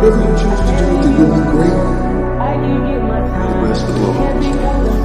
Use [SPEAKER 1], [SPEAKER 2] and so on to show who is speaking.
[SPEAKER 1] whatever you choose to do with it, you'll be great. For the rest of the world.